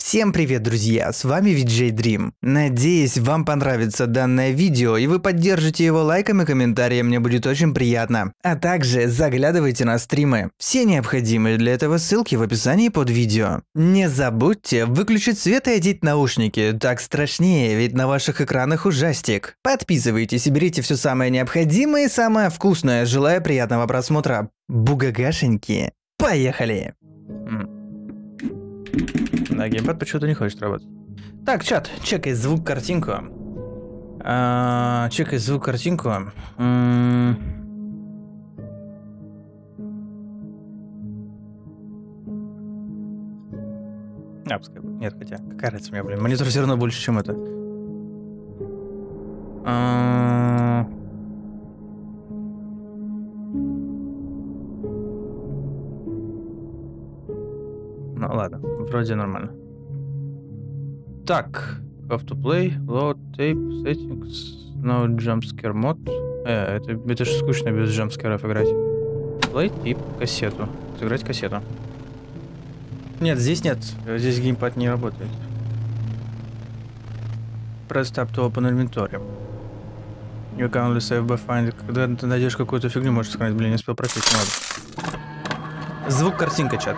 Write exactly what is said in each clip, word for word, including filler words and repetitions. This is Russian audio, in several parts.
Всем привет, друзья, с вами ви джей Dream. Надеюсь, вам понравится данное видео и вы поддержите его лайком и комментарием, мне будет очень приятно. А также заглядывайте на стримы. Все необходимые для этого ссылки в описании под видео. Не забудьте выключить свет и одеть наушники, так страшнее, ведь на ваших экранах ужастик. Подписывайтесь и берите все самое необходимое и самое вкусное. Желаю приятного просмотра. Бугагашеньки, поехали! Да, геймпад почему-то не хочет работать. Так, чат, чекай звук, картинку. А, чекай звук, картинку. М а, пускай будет. Нет, хотя, какая разница мне, блин. Монитор все равно больше, чем это. А Ну ладно, вроде нормально. Так, have to play, load tape, settings, no jumpscare mode. Э, это, это же скучно без джампскеров играть. Play tape, кассету. Сыграть кассету. Нет, здесь нет, здесь геймпад не работает. Press tab to open inventory. You can only save by find. Когда ты найдешь какую-то фигню, можешь сохранить. Блин, не успел просить, надо. Звук, картинка, чат.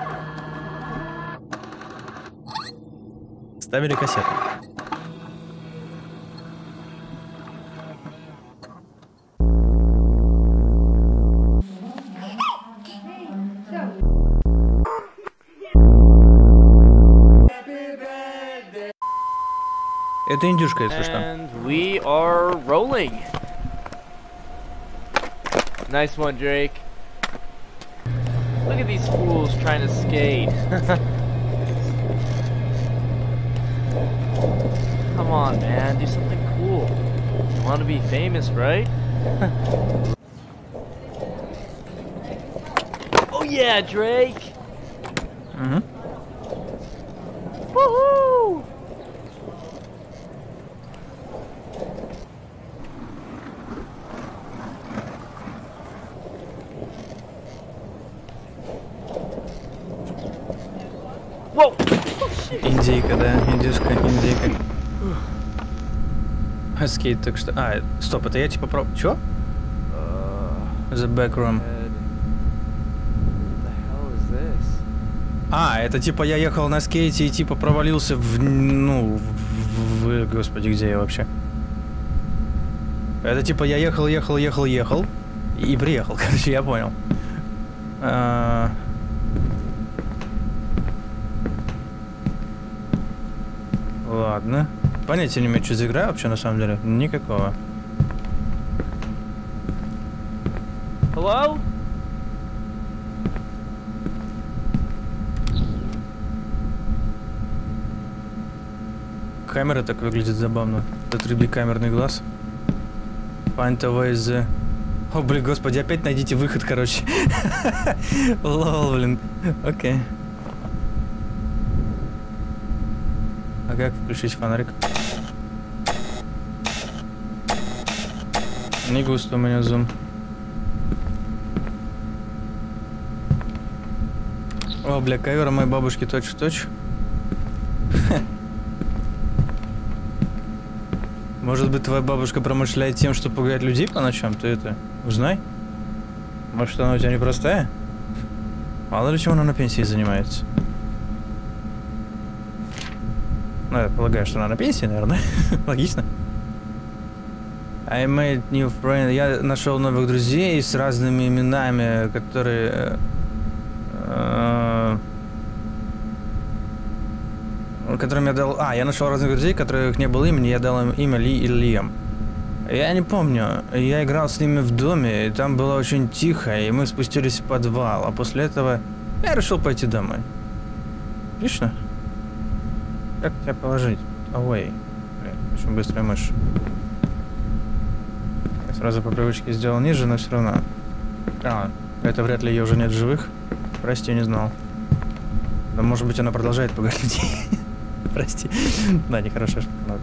Ставили кассету. Это индюшка, если что. And we are rolling. Nice one, Drake. Look at these fools trying to skate. Come on, man, do something cool. You want to be famous, right? Oh yeah, Drake. Mm-hmm. Woohoo! Whoa! Индейка, да, индюшка, индейка. Скейт так что... А, стоп, это я типа про... Чё? The back room. А, это типа я ехал на скейте и типа провалился в... Ну... В... в господи, где я вообще? Это типа я ехал, ехал, ехал, ехал. И приехал, короче, я понял. А... Ладно. Понятия не имею, что за игра вообще на самом деле. Никакого. Hello? Камера так выглядит забавно. Этот рыбий камерный глаз. Find a way the... О, блин, господи, опять найдите выход, короче. Лол, блин. Окей. А как включить фонарик? Не густо у меня зум. О, бля, ковер моей бабушки точь-в-точь. Может быть, твоя бабушка промышляет тем, что пугает людей по ночам? Ты это, узнай. Может, она у тебя непростая? Мало ли чем она на пенсии занимается. Ну, я полагаю, что она на пенсии, наверное. Логично. I made new friend. Я нашел новых друзей с разными именами, которые... Э, которым я дал... А, я нашел разных друзей, которых не было имени, я дал им имя Ли и Лиам. Я не помню. Я играл с ними в доме, и там было очень тихо, и мы спустились в подвал. А после этого я решил пойти домой. Отлично. Как тебя положить? Away. Блин, очень быстрая мышь. Я сразу по привычке сделал ниже, но все равно. А, это вряд ли ее уже нет в живых. Прости, не знал. Да может быть она продолжает пугать людей. Прости. Да, нехорошая штука.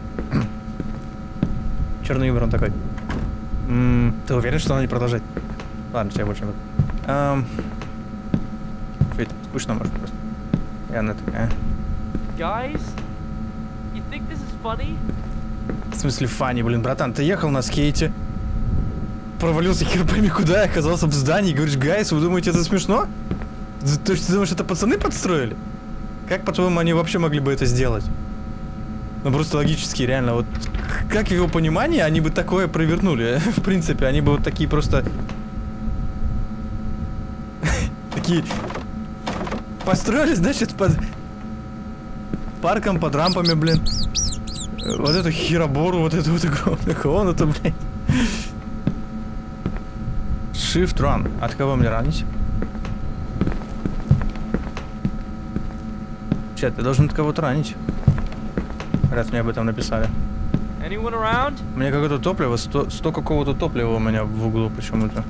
Черный юмор он такой. М-м, ты уверен, что она не продолжает? Ладно, тебя больше не буду. Эм... Скучно, может, просто. И она такая. guys? You think this is funny? В смысле фанни, блин, братан, ты ехал на скейте, провалился хер пойми куда, оказался в здании, говоришь, гайс, вы думаете, это смешно? То есть ты думаешь, это пацаны подстроили? Как, по-твоему, они вообще могли бы это сделать? Ну, просто логически, реально, вот, как в его понимании, они бы такое провернули, в принципе, они бы вот такие просто... Такие... Построили, значит, под... парком, под рампами, блин. Вот эту херобору, вот эту вот огромную комнату, блин. Shift run. От кого мне ранить? Чат, ты должен от кого-то ранить. Раз мне об этом написали. Anyone around? Мне какое-то топливо, сто, сто какого-то топлива у меня в углу почему-то.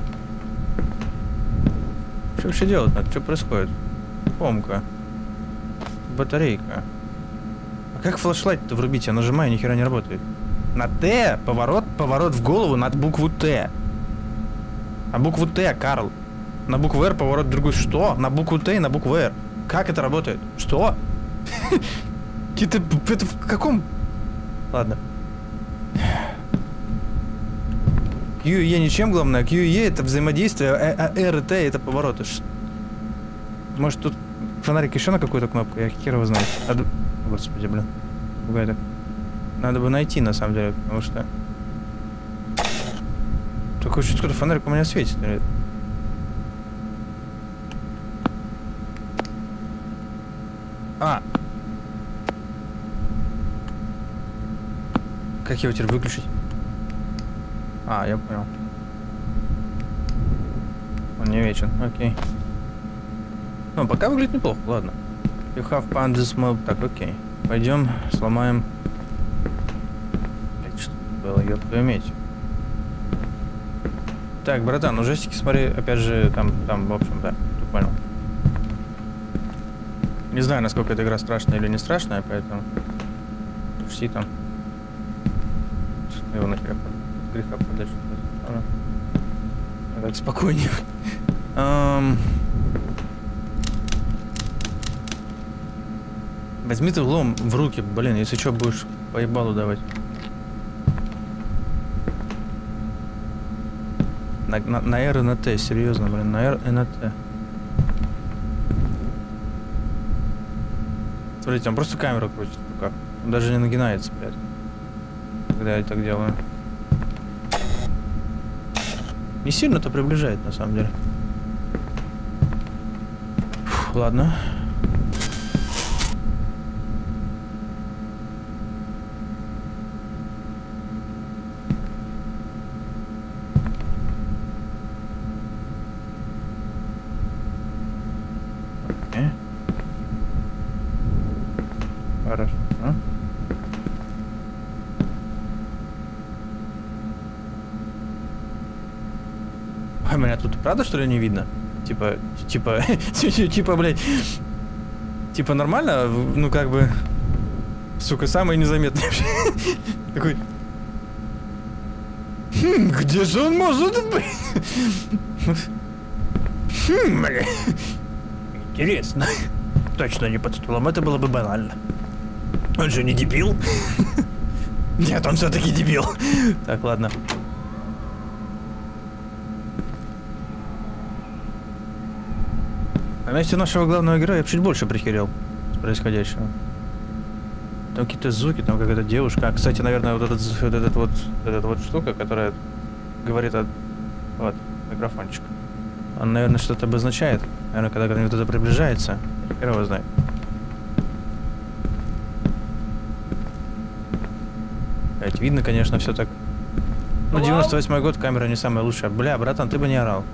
Что вообще делать надо? Что происходит? Помка. Батарейка. А как флешлайт-то врубить? Я нажимаю, ни хера не работает. На Т поворот, поворот в голову на букву Т. На букву Т, Карл. На букву Р поворот в другую. Что? На букву Т и на букву Р. Как это работает? Что? Какие-то... Это в каком... Ладно. Q и E ничем, главное. Q и E это взаимодействие, а R и T это повороты. Может тут фонарик еще на какую-то кнопку? Я хер его знаю. А... Господи, блин. Пугай так. Надо бы найти, на самом деле, потому что... Такое чувство, что фонарик у меня светит. Или... А! Как его теперь выключить? А, я понял. Он не вечен, окей. Ну, пока выглядит неплохо, ладно. You have found this mob. Так, окей. Пойдем, сломаем. Что было, ёб твою медь. Так, братан, ну жестики, смотри, опять же, там, там, в общем, да, ты понял. Не знаю, насколько эта игра страшная или не страшная, поэтому почти там. Его нахер от греха подальше. Так, спокойнее. um... Возьми ты лом в руки, блин, если что, будешь поебалу давать. На, на, на R и на T, серьезно, блин, на R и на T. Смотрите, он просто камеру крутит в руках. Он даже не нагинается, блядь. Когда я так делаю. Не сильно-то приближает, на самом деле. Фух, ладно. Окей. Хорошо. А меня тут правда, что ли, не видно? Типа, типа, типа, блядь, типа нормально? Ну, как бы, сука, самый незаметный. Такой, хм, где же он может быть? Хм, блядь, интересно. Точно не под стулом, это было бы банально. Он же не дебил? Нет, он все-таки дебил. Так, ладно. На месте нашего главного героя я чуть больше прихерел с происходящего. Там какие-то звуки, там какая-то девушка. А, кстати, наверное, вот этот вот, этот вот, этот вот штука, которая говорит от... Вот, микрофончик. Он, наверное, что-то обозначает. Наверное, когда ко мне вот это приближается. Хер его знает. Блять, видно, конечно, все так. Ну, девяносто восьмой год, камера не самая лучшая. Бля, братан, ты бы не орал.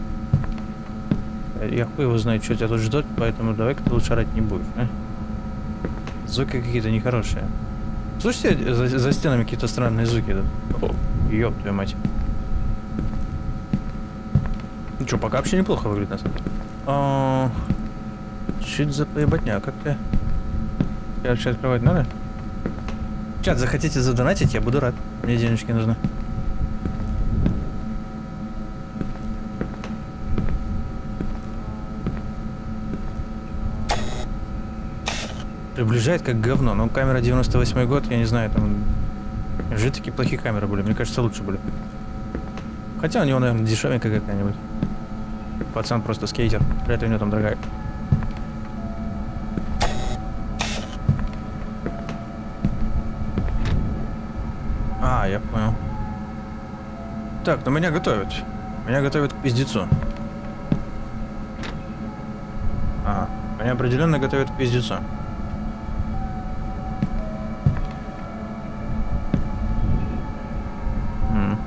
Я хуй его знает, что тебя тут ждет, поэтому давай-ка ты лучше орать не будешь, а? Звуки какие-то нехорошие. Слушайте, за, за стенами какие-то странные звуки. О, ёб твою мать. Ну что, пока вообще неплохо выглядит, на самом деле. О, чуть за поебатня, как ты? Я вообще открывать надо? Чат, захотите задонатить, я буду рад. Мне денежки нужны. приближает как говно. Но камера девяносто восьмой год, я не знаю, там... Же такие плохие камеры были, мне кажется, лучше были. Хотя у него, наверное, дешевенькая какая-нибудь. Пацан просто скейтер. Вряд ли у него там дорогая. А, я понял. Так, ну меня готовят. Меня готовят к пиздецу. Ага. Меня определенно готовят к пиздецу. М.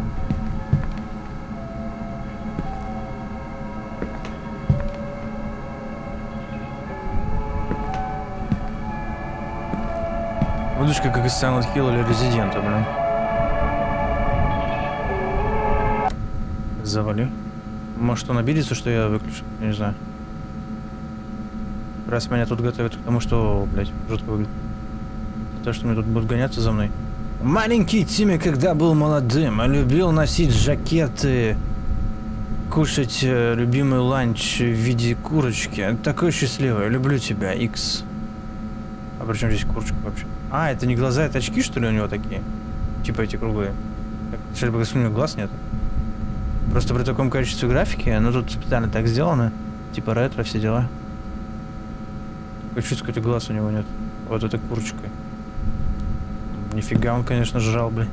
Удочка как из Silent Hill или Резидента, блин. Завали. Может, он обидится, что я выключу? Я не знаю. Раз меня тут готовят к тому, что, блядь, жутко выглядит. То, что мне тут будут гоняться за мной. Маленький Тимми, когда был молодым, любил носить жакеты, кушать э, любимый ланч в виде курочки. Такой счастливый. Люблю тебя, Икс. А при чем здесь курочка вообще? А, это не глаза, это очки, что ли, у него такие? Типа эти круглые. Так, сейчас бы, у него глаз нет. Просто при таком качестве графики, ну тут специально так сделано. Типа ретро, все дела. Чуть какой-то глаз у него нет. Вот эта курочка. Нифига он, конечно, жрал, блин.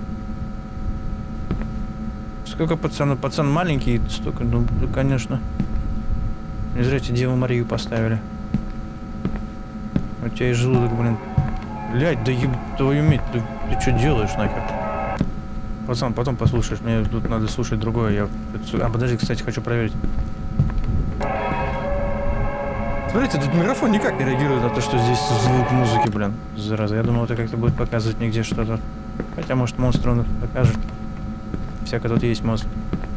Сколько пацан? Пацан маленький, столько, ну, конечно. Не зря тебе Деву Марию поставили. У тебя и желудок, блин. Блядь, да еб твою медь, ты, ты что делаешь нахер? Пацан, потом послушаешь, мне тут надо слушать другое. Я... А, подожди, кстати, хочу проверить. Смотрите, тут микрофон никак не реагирует на то, что здесь звук музыки, блин. Зараза, я думал, это как-то будет показывать нигде что-то. Хотя, может, монстр он покажет. Всяко тут есть монстр.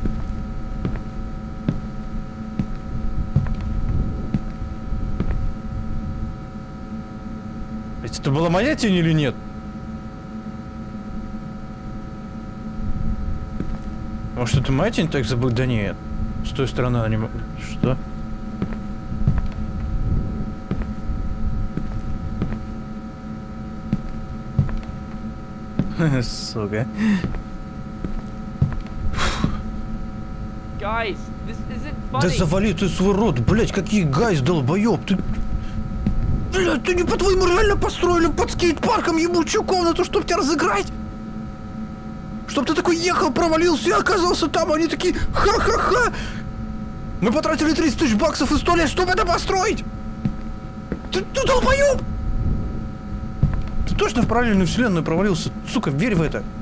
Это была моя тень или нет? Может, это моя тень так забыл? Да нет. С той стороны она не могу. Что? Сука. Guys, this isn't Да funny. завали ты свой рот, блять, какие гайс, долбоёб, ты... Блять, ты не по-твоему реально построили под скейт-парком ебучую комнату, чтоб тебя разыграть? Чтоб ты такой ехал, провалился и оказался там, они такие, ха-ха-ха! Мы потратили тридцать тысяч баксов и сто лет, чтобы это построить! Ты, ты долбоёб! Ты точно в параллельную вселенную провалился, сука, верь в это!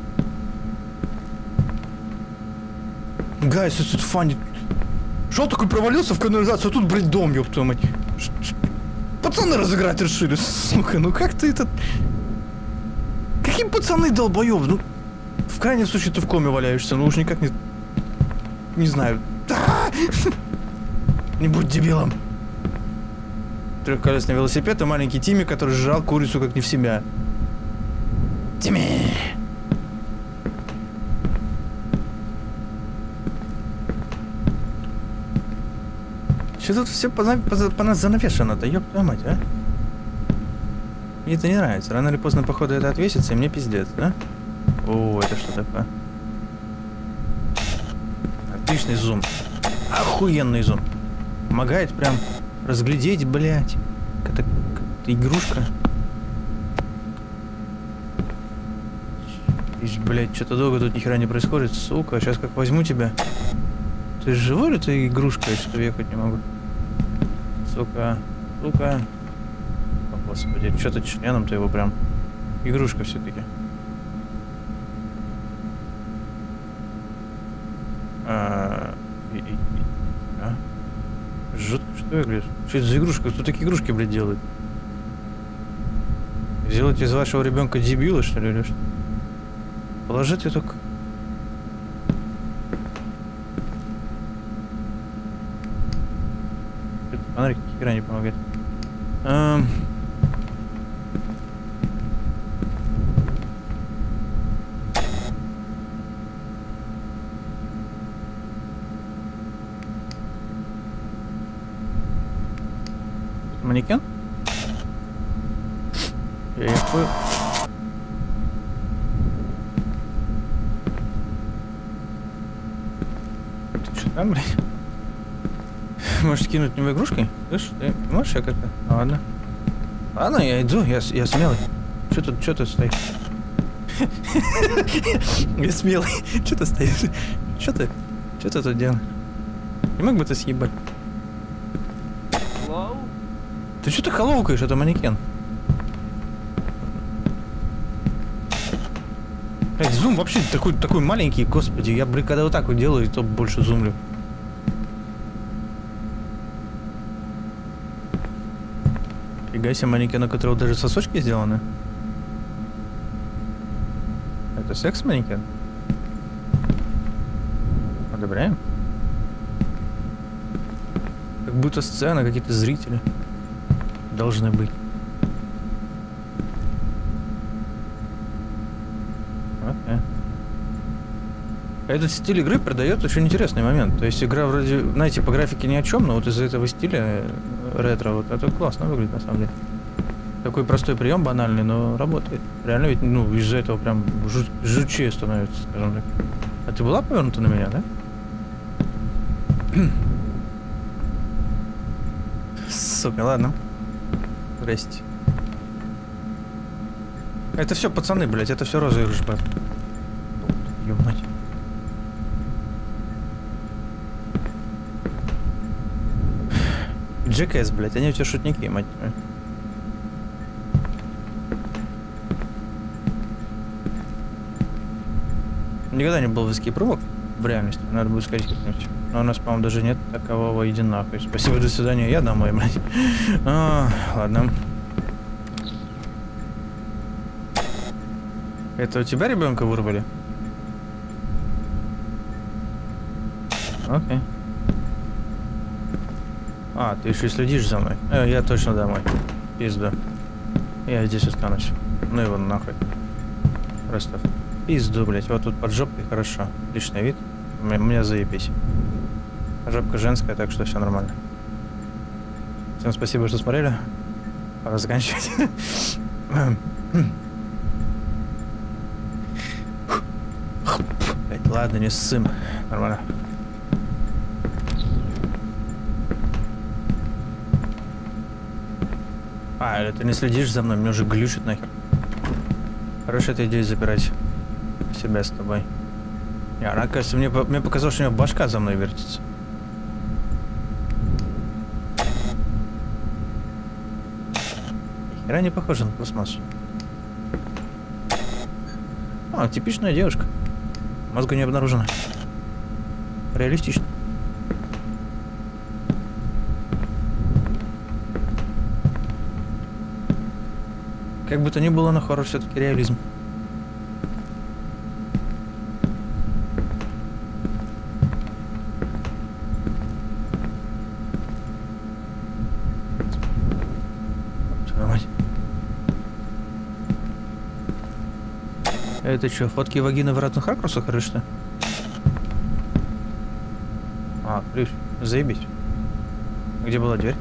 Гайс, это фанни. Шел такой, провалился в канализацию, а тут, блядь, дом, ёб твою мать. Пацаны разыграть решили, сука, ну как ты это... Какие пацаны долбоёб, ну... В крайнем случае ты в коме валяешься, ну уж никак не... Не знаю. Не будь дебилом. Трехколесный велосипед и маленький Тимми, который жрал курицу как не в себя. Тимми! Что тут все по, по, по нас занавешено-то, ёб твою мать, а? Мне это не нравится. Рано или поздно, походу, это отвесится, и мне пиздец, да? О, это что такое? Отличный зум. Охуенный зум. Помогает прям разглядеть, блядь. Это, это игрушка. И, блядь, что-то долго тут ни хера не происходит, сука. Сейчас как возьму тебя. Ты живой или ты игрушка, что ехать не могу? Сука. Сука. О, господи, что-то членом-то его прям. Игрушка все-таки. А, и, и, а? Жутко, что я говорю? Что это за игрушка? Кто такие игрушки, блядь, делает? Сделать из вашего ребенка дебила, что ли, или что? Положите только. Фонарик ни хера не помогает. Эм... Манекен? Я их понял. Ты что там, блядь? Можешь кинуть мне игрушкой? Слышь, ты можешь я как-то? А, ладно. Ладно, я иду, я, я смелый. Что тут, что тут стоишь? Я смелый. Что ты стоишь? Что ты? Что ты тут делаешь? Не мог бы ты съебать? Ты что ты холовкаешь, это манекен? Блять, зум вообще такой, такой маленький, господи. Я, блин, когда вот так вот делаю, то больше зумлю. Фига себе, манекен, у которого даже сосочки сделаны. Это секс-манекен? Одобряем? Как будто сцена, какие-то зрители должны быть. Окей. Этот стиль игры придает очень интересный момент. То есть игра вроде, знаете, по графике ни о чем, но вот из-за этого стиля ретро, вот это классно выглядит на самом деле. Такой простой прием, банальный, но работает. Реально ведь, ну, из-за этого прям жу жучее становится, скажем так. А ты была повернута на меня, да? Сука, ладно. Здрасте. Это все пацаны, блядь, это все розыгрыш, брат. Ёбать. Джекэс, блядь, они у тебя шутники, мать твою. Никогда не был в эскейп-румах в реальности, надо будет сказать как-нибудь. Но у нас, по-моему, даже нет такового, иди нахуй. Спасибо, до свидания, я домой, блядь. А, ладно. Это у тебя ребенка вырвали? Окей. А, ты еще и следишь за мной. Э, я точно домой. Пизда. Я здесь останусь. Ну его нахуй. Просто пизду, блять. Вот тут под жопкой хорошо. Отличный вид. У меня заебись. Жопка женская, так что все нормально. Всем спасибо, что смотрели. Пора заканчивать. Ладно, не ссым. Нормально. А, или ты не следишь за мной? Мне уже глючит нахер. Хорошая эта идея забирать себя с тобой. Не, она, кажется, мне, мне показалось, что у нее башка за мной вертится. Хера не похожа на пластмассу. А, типичная девушка. Мозга не обнаружено. Реалистично. Как бы то ни было, но хоррор все-таки реализм. Твою мать. Это что, фотки вагины в разных ракурсах или что? А, ключ. Заебись. Где была дверь?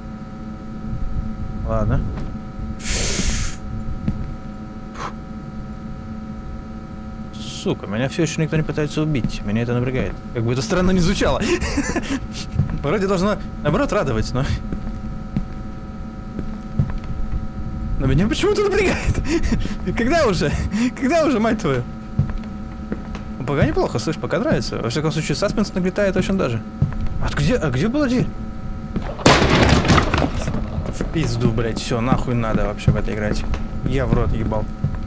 Ладно. Сука, меня все еще никто не пытается убить. Меня это напрягает. Как бы это странно не звучало. Вроде должно, наоборот, радовать, но... Но меня почему-то напрягает. Когда уже? Когда уже, мать твою? Ну, пока неплохо, слышь, пока нравится. Во всяком случае, саспенс нагнетает очень даже. А где, а где была дверь? В пизду, блядь, все, нахуй надо вообще в это играть. Я в рот ебал.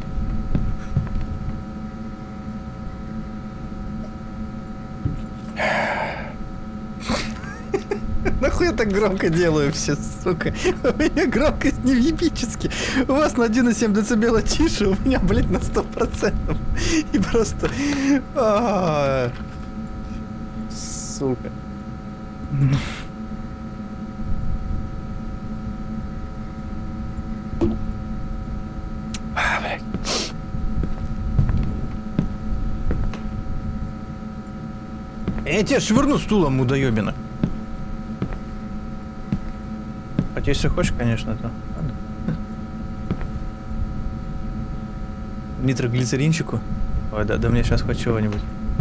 Нахуй я так громко делаю все, сука. У меня громкость невъебически. У вас на один и семь децибела тише, у меня, блядь, на сто процентов. И просто... А-а-а. Сука. А, блядь. Я тебя швырну стулом, мудоебина. Хотя если хочешь, конечно, то ладно. нитроглицеринчику. Ой, да, да мне сейчас хоть чего-нибудь.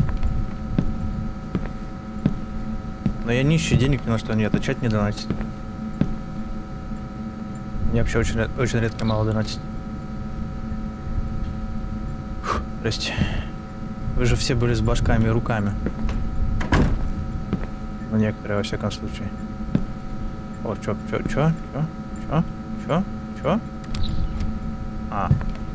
Но я нищий, денег ни на что нет, а чат не донатит. Мне вообще очень, очень редко мало донатит. Фух, здрасте. Вы же все были с башками и руками. Ну, некоторые, во всяком случае. О, чё, чё, чё, чё, чё, чё, чё? А.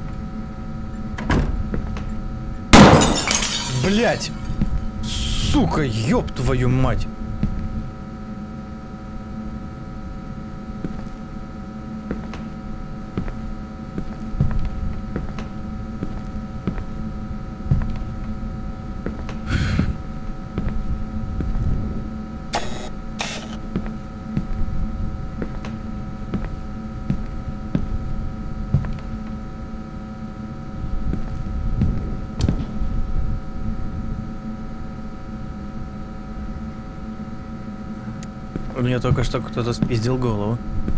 Блять! Сука, ёб твою мать! Мне только что кто-то спиздил голову.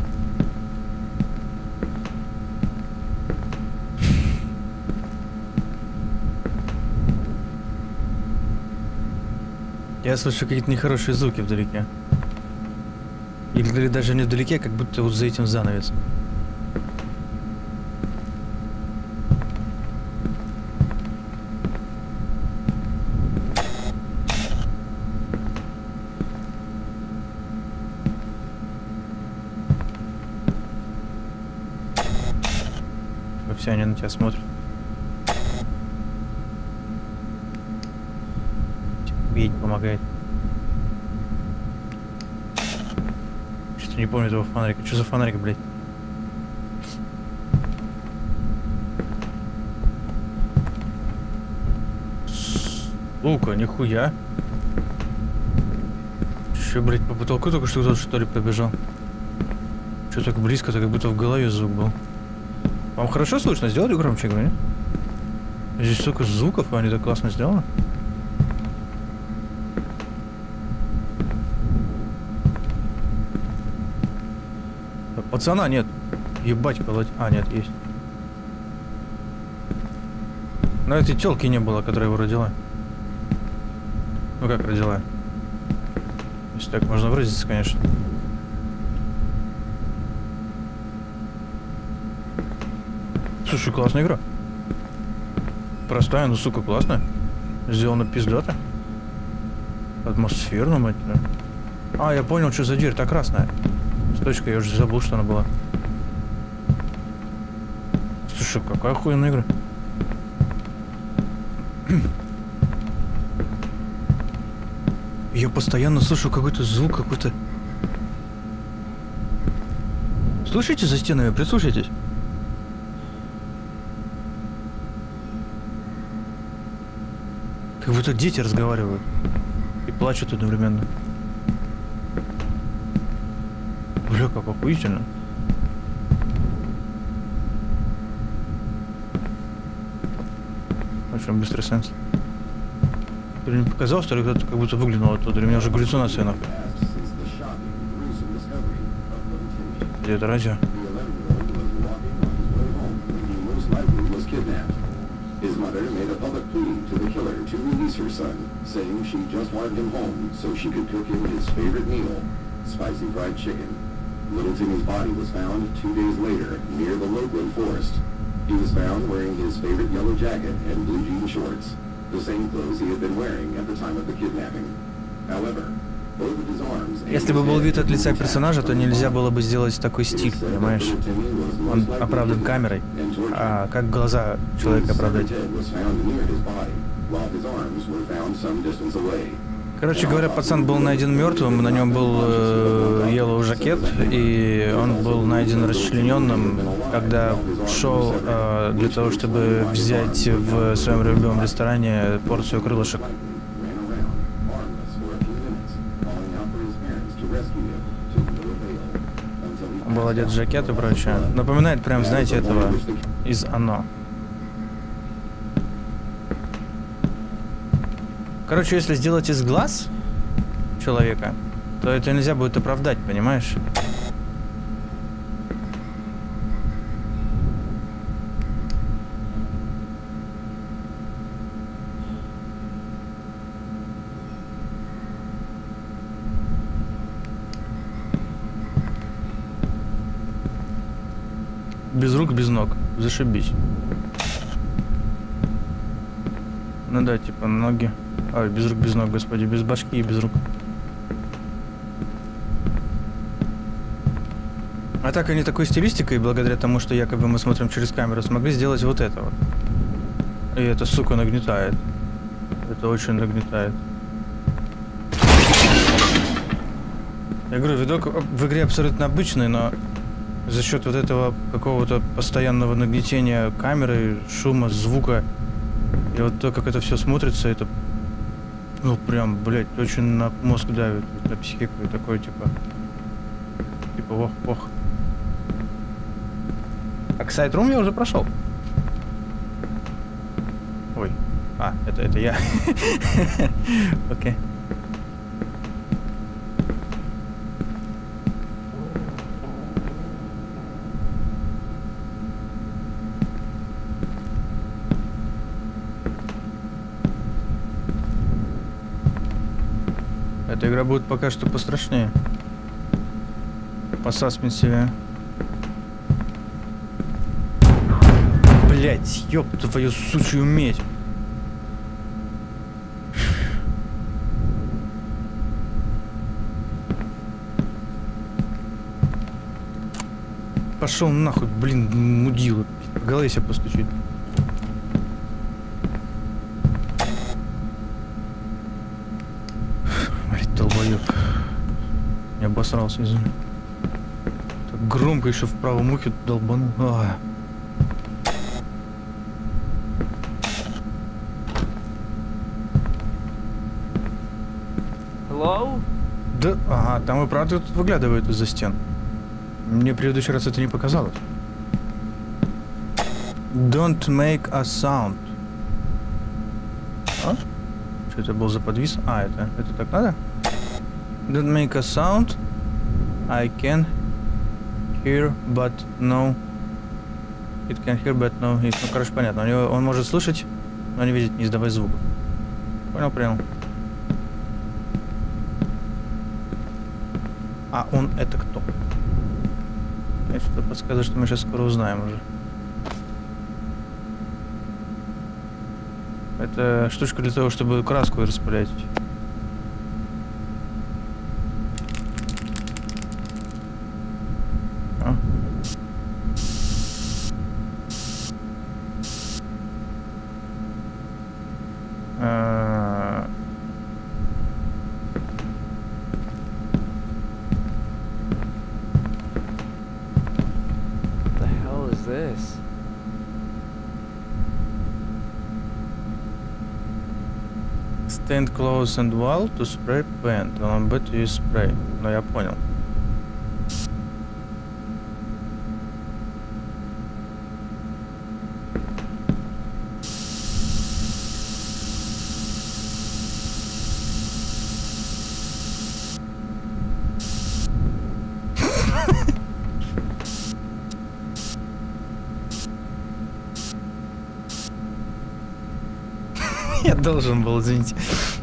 Я слышу какие-то нехорошие звуки вдалеке. Или даже не вдалеке, как будто вот за этим занавес. Все, они на тебя смотрят. Видеть помогает. Что-то не помню этого фонарика. Что за фонарик, блядь? Сука, нихуя. Че, блядь, по потолку только что кто-то, что ли, побежал? Что так близко, так как будто в голове звук был. Вам хорошо слышно? Сделали громче, говорю, нет? Здесь столько звуков, и они так классно сделаны. Пацана нет. Ебать, колоть. А, нет, есть. Но этой тёлки не было, которая его родила. Ну как родила? Если так можно выразиться, конечно. Слушай, классная игра. Простая, но, сука, классная. Сделана пиздата. Атмосферно, мать. А, я понял, что за дверь. Та красная. С точкой, я уже забыл, что она была. Слушай, какая охуенная игра. Я постоянно слышу какой-то звук, какой-то... Слышите за стенами? Прислушайтесь. Как будто дети разговаривают и плачут одновременно. Бля, как охуительно. Очень быстрый сенс. Или не показалось, что ли кто-то как будто выглянул оттуда, или у меня уже галлюцинация нахуй. Где это радио? His mother made a public plea to the killer to release her son, saying she just wanted him home so she could cook him his favorite meal, spicy fried chicken. Little Timmy's body was found two days later near the Loveland Forest. He was found wearing his favorite yellow jacket and blue jean shorts, the same clothes he had been wearing at the time of the kidnapping. However, both of his arms... Если бы был вид от лица персонажа, то нельзя было бы сделать такой стиль, понимаешь? Он оправдан камерой, а как глаза человека оправдать? Короче говоря, пацан был найден мертвым, на нем был э, yellow жакет, и он был найден расчлененным, когда шел э, для того, чтобы взять в своем любимом ресторане порцию крылышек. Он был одет в жакет и прочее. Напоминает прям, знаете, этого из «Оно». Короче, если сделать из глаз человека, то это нельзя будет оправдать, понимаешь? без рук, без ног. Зашибись. Ну да, типа ноги. А, без рук, без ног, господи, без башки и без рук. А так они такой стилистикой, благодаря тому, что якобы мы смотрим через камеру, смогли сделать вот это вот. И это, сука, нагнетает. Это очень нагнетает. Я говорю, видок в игре абсолютно обычный, но за счет вот этого какого-то постоянного нагнетения камеры, шума, звука, и вот то, как это все смотрится, это, ну, прям, блядь, очень на мозг давит, на психику, и такой, типа, типа, ох-ох. А Excite Room я уже прошел. Ой, а, это, это я. Окей. Эта игра будет пока что пострашнее. Посаспенсивее. Блять, ёб твою сучью медь. Пошел нахуй, блин, мудила. По голове себе постучить. Блять, долбоёб. Не обосрался, извини. Так громко еще в правом ухе долбанул. А. Hello? Да, ага, там и правда тут выглядывают из-за стен. Мне в предыдущий раз это не показалось. Don't make a sound. А? Что это был за подвис? А, это, это так надо? Don't make a sound. I can hear, but no. It can hear, but no. It. Ну, короче, понятно. У него, он может слышать, но не видит, не издавать звуков. Понял, понял. А он это кто? Я что-то подсказываю, что мы сейчас скоро узнаем уже. Это штучка для того, чтобы краску распылять. А? А... What the hell is this? Stand close and while to spray paint. On bet you spray. Ну, я понял. Я должен был, извините.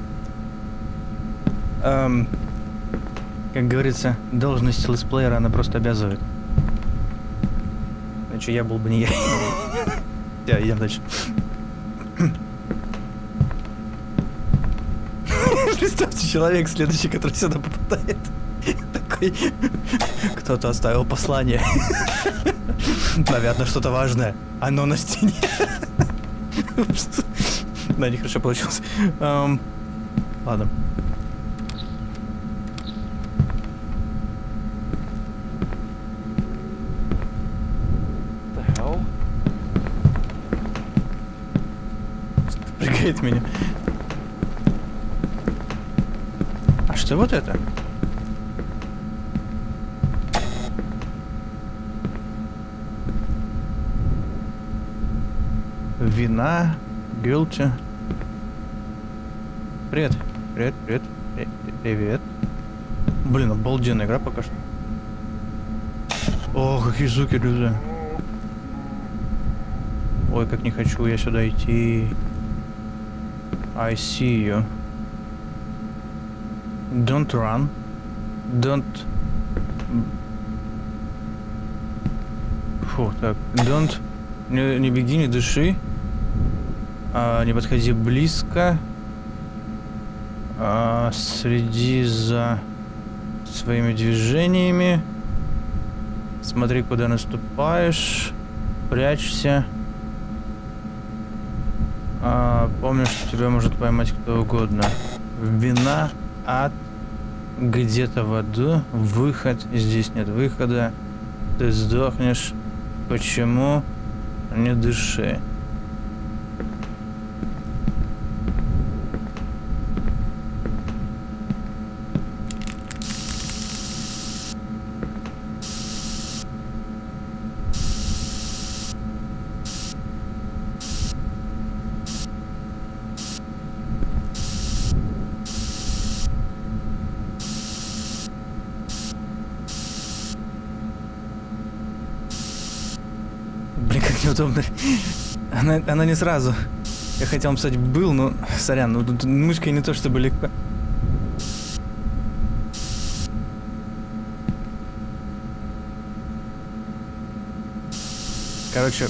Эм, как говорится, должность летсплеера, она просто обязывает. Иначе я был бы не я. Да, идем дальше. Представьте, человек следующий, который сюда попадает. Такой, кто-то оставил послание. Наверное, что-то важное. Оно на стене. Да, нехорошо получилось. Um, ладно. The hell? Прыгает меня. А что вот это? Вина, guilty. Привет. Привет, привет. Привет. Блин, обалденная игра пока что. О, какие звуки, друзья. Ой, как не хочу я сюда идти. I see you. Don't run. Don't... Фу, так, don't, не, не беги, не дыши, а, не подходи близко, а, следи за своими движениями, смотри, куда наступаешь, прячься, а, помни, что тебя может поймать кто угодно. Вина, ад, где-то в аду, выход, здесь нет выхода, ты сдохнешь. Почему? Не дыши. Блин, как неудобно. Она, она не сразу. Я хотел написать был, но сорян, ну тут мышкой не то чтобы легко. Короче,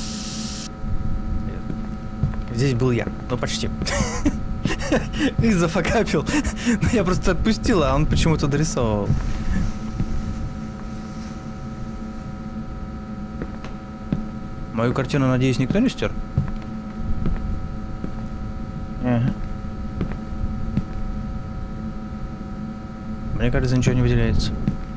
здесь был я, ну почти. И зафакапил. Но я просто отпустил, а он почему-то дорисовывал. Мою картину, надеюсь, никто не стер? Ага. Мне кажется, ничего не выделяется.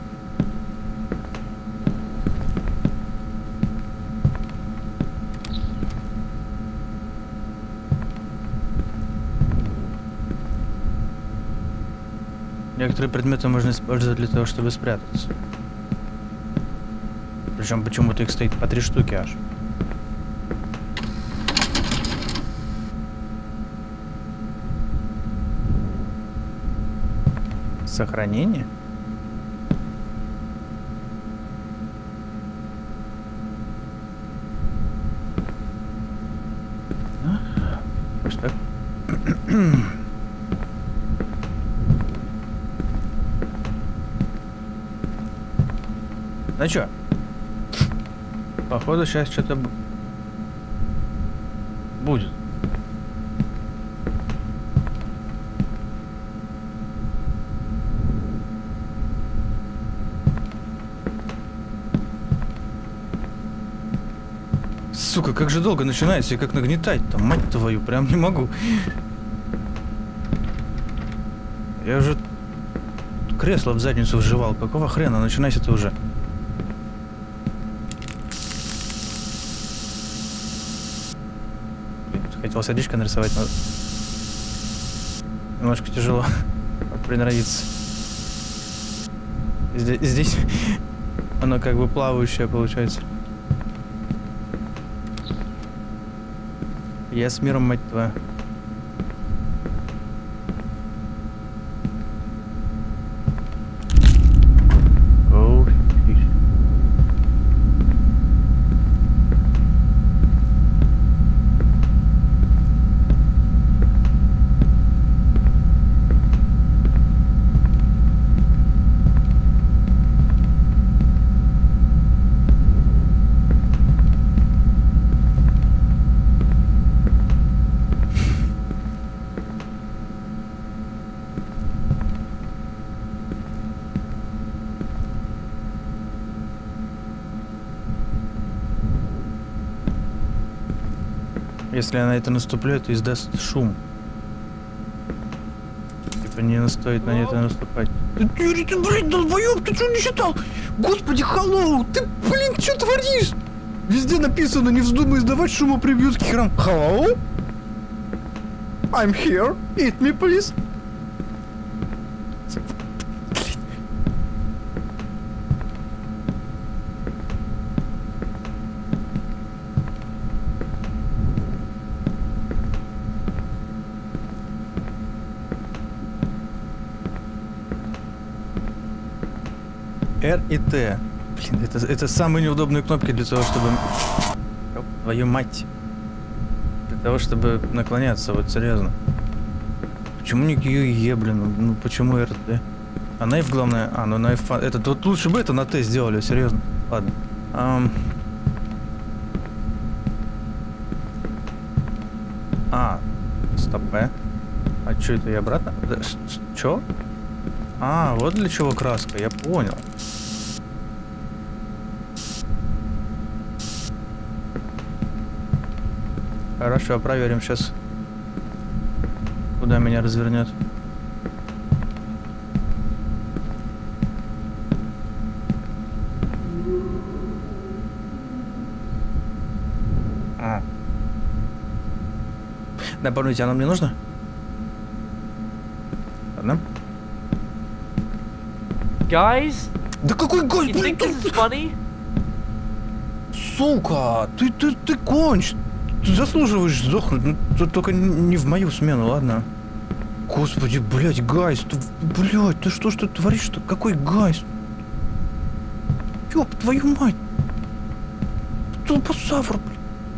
Некоторые предметы можно использовать для того, чтобы спрятаться. Причем почему-то их стоит по три штуки аж. Сохранение? А, пусть так. Ну чё? Походу сейчас что-то будет. Сука, как же долго начинается и как нагнетать-то, мать твою, прям не могу. Я уже кресло в задницу вживал, какого хрена, начинайся-то уже. Блин, хотел сердечко нарисовать, но немножко тяжело приноровиться. Здесь, здесь оно как бы плавающее получается. Я с миром, мать твою. Оу, фиш. Если я на это наступлю, то издаст шум. Типа не стоит на это наступать. Ты, ты, ты блин, долбоёб, ты что не считал? Господи, hello, ты, блин, что творишь? Везде написано, не вздумай издавать шумоприбьютский храм. Hello? I'm here. Eat me, please. R и T. Блин, это, это самые неудобные кнопки для того, чтобы... Ёп, твою мать. Для того, чтобы наклоняться, вот серьезно. Почему не Q и E, блин? Ну почему R и T? А на F главное... А, ну на F... Это, вот лучше бы это на T сделали, серьезно. Ладно. Um... А, стоп, э. А что это, и обратно? Чё? А, вот для чего краска, я понял. Хорошо, проверим сейчас, куда меня развернет. А. Напомните, оно мне нужно? Ладно. Guys? Да какой гость, You блин, think this is funny? сука, ты, ты, ты конч. Ты заслуживаешь сдохнуть, ну, тут только не в мою смену, ладно? Господи, блядь, Гайс, ты, блядь, ты что ж ты творишь-то? Какой Гайс? Ёб твою мать! Тупосавр, блядь.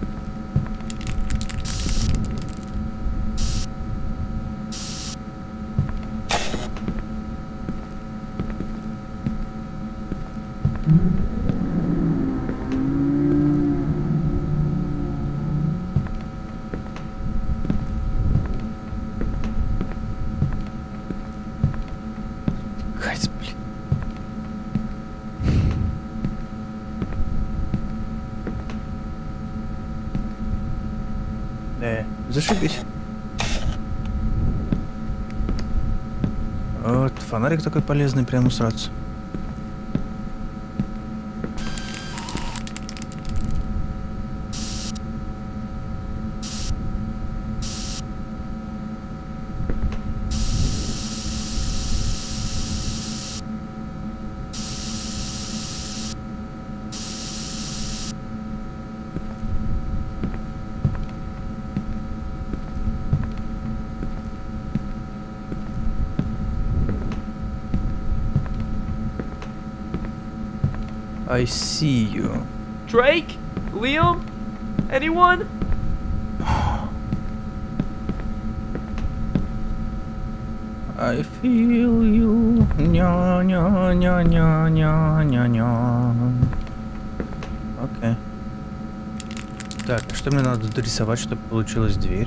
Гайс, блин. Да, зашибись. Вот, фонарик такой полезный, прямо сразу. I see you. Drake? Liam? Anyone? I feel you. Ня-ня-ня-ня-ня-ня-ня. Окей. Так, что мне надо дорисовать, чтобы получилась дверь?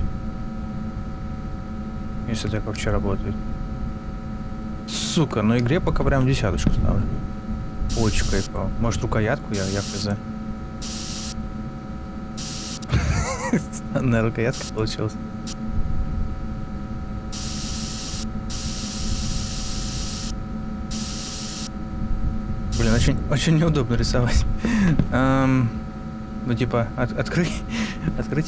Если так вообще работает. Сука, на игре пока прям десяточку ставлю. Очень кайфово. Может, рукоятку я, я хз. Странная рукоятка получилась. Блин, очень, очень неудобно рисовать. Эм, ну типа, от, открыть, открыть.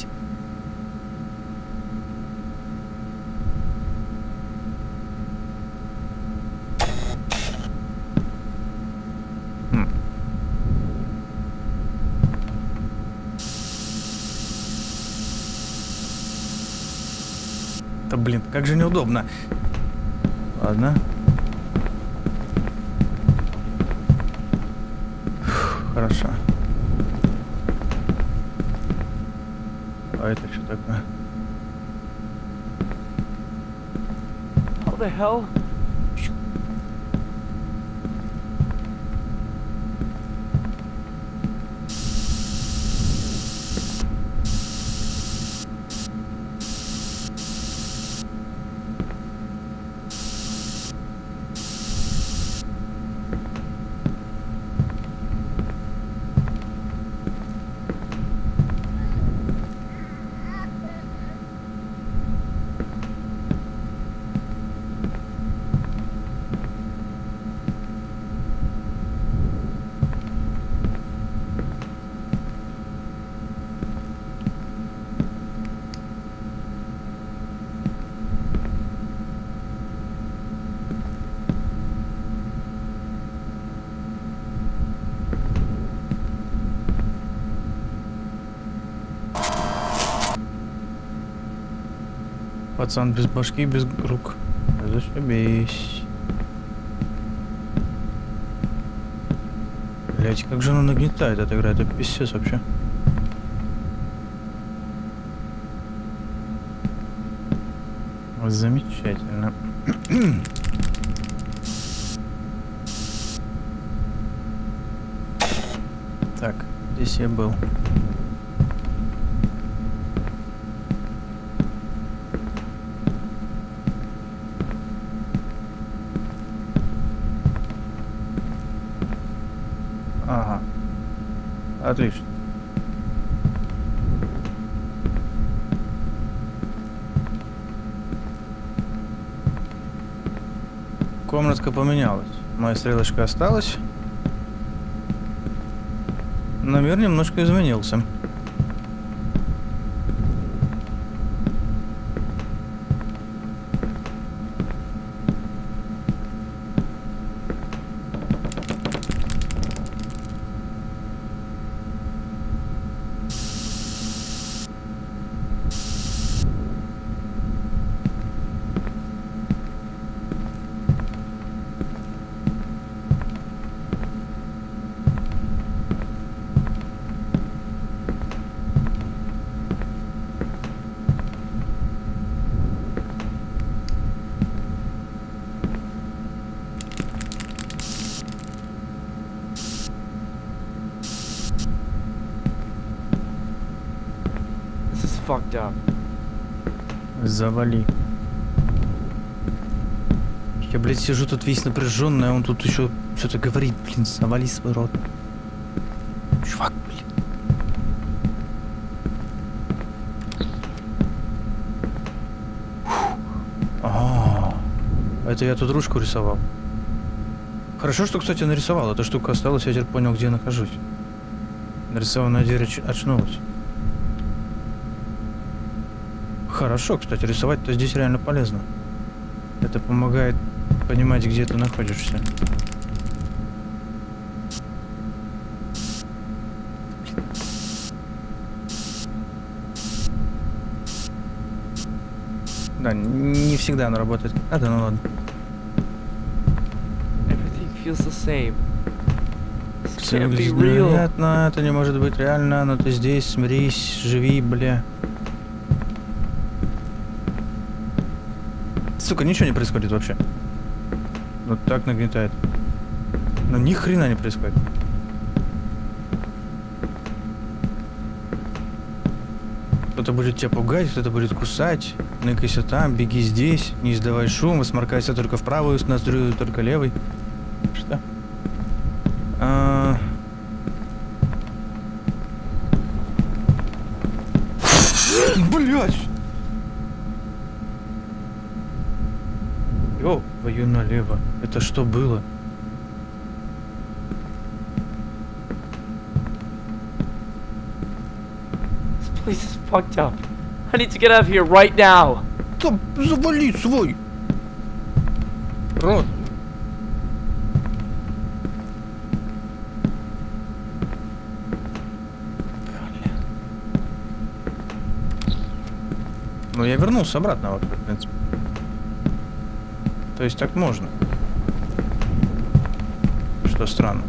Да блин, как же неудобно. Ладно. Фух, хорошо. А это что такое? How the hell? Пацан без башки, без рук. Зашибись. Блять, как же она нагнетает эта игра, это пиздец вообще. Замечательно. Так, здесь я был. Отлично. Комнатка поменялась. Моя стрелочка осталась. Но мир немножко изменился. Fucked up. Завали. Я, блядь, сижу тут весь напряженный, а он тут еще что-то говорит, блин, завали свой рот. Чувак, блин. А, это я тут ручку рисовал. Хорошо, что, кстати, нарисовал. Эта штука осталась, я теперь понял, где я нахожусь. Нарисованная дверь оч очнулась. Хорошо, кстати, рисовать-то здесь реально полезно. Это помогает понимать, где ты находишься. Да, не всегда она работает. А, да, ну ладно. Everything feels the same. This Все can't be выглядит real. невероятно, это не может быть реально, но ты здесь, смирись, живи, бля. Сука, ничего не происходит вообще. Вот так нагнетает. Но ни хрена не происходит. Кто-то будет тебя пугать, кто-то будет кусать. Ныкайся там, беги здесь, не издавай шум, сморкайся только в правую ноздрю, только левой. Что? А... Блять! Йо, твою налево. Это что было? This place is fucked up. I need to get out of here right now. Там завали свой рот. Ну, я вернулся обратно, вот, в принципе. То есть так можно. Что странно.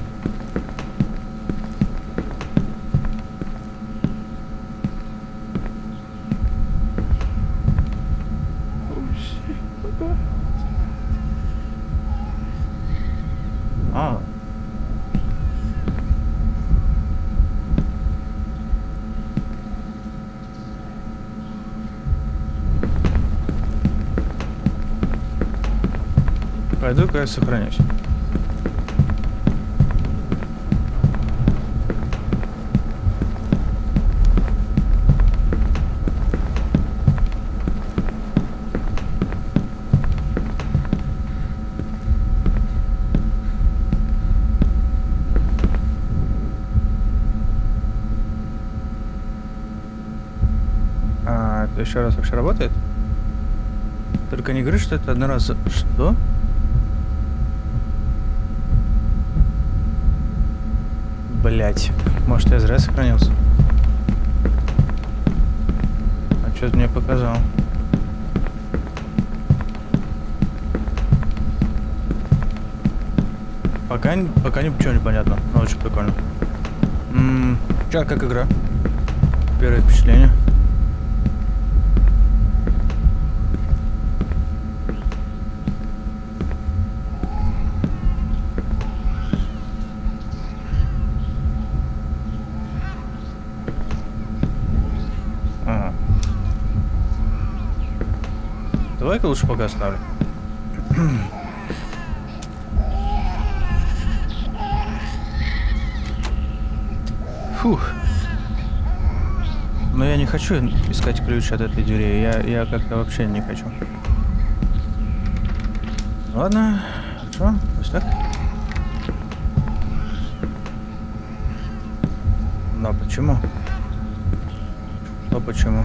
А. Пойду-ка я сохранюсь. А, это еще раз вообще работает? Только не говори, что это одноразово. Что? Блять, может, я зря сохранился? А что ты мне показал? Пока, пока ничего не понятно, но очень прикольно. Ммм, чё, как игра? Первое впечатление. Давай-ка лучше пока оставлю. Фух. Но я не хочу искать ключ от этой двери. Я, я как-то вообще не хочу. Ладно. Хорошо. Пусть так. Но почему? Но почему?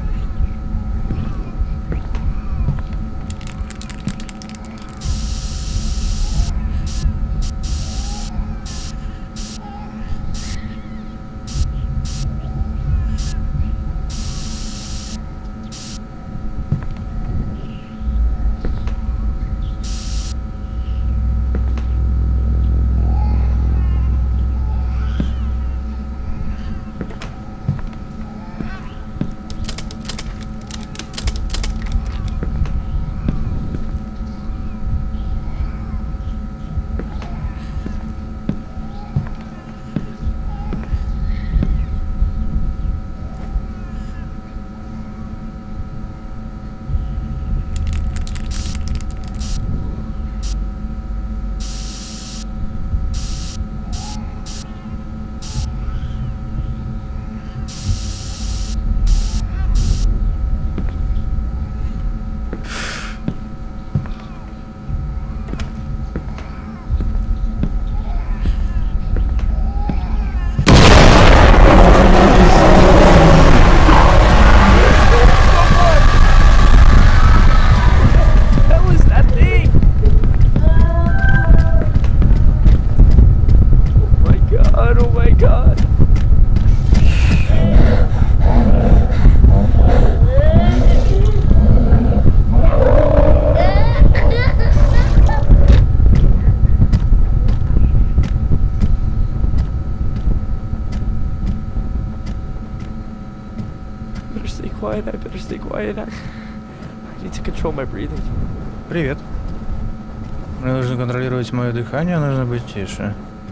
I better stay quiet. I need to control my breathing. Привет. Мне нужно контролировать мое дыхание, нужно быть тише.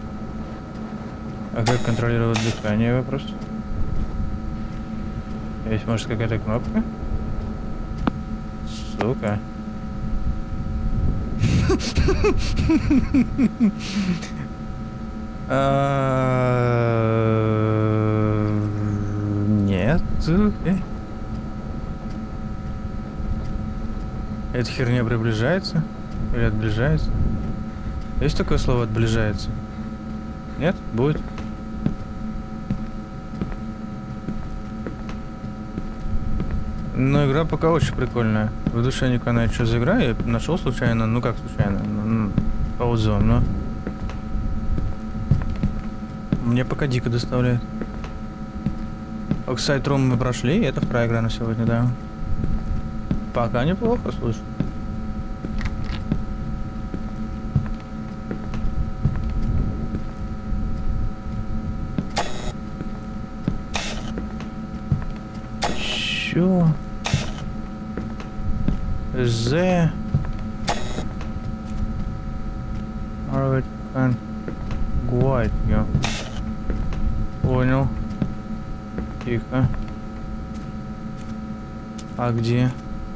А как контролировать дыхание, вопрос? Есть, может, какая-то кнопка? Сука. Нет. Эта херня приближается? Или отближается? Есть такое слово «отближается»? Нет? Будет? Ну, игра пока очень прикольная. В душе не канает, что за игра. Я нашел случайно, ну как случайно, ну, по отзывам, но... Мне пока дико доставляет. Oxide Room мы прошли, это вторая игра на сегодня, да. Пока неплохо, слушай. Чё? The American Guide. Понял. Тихо. А где?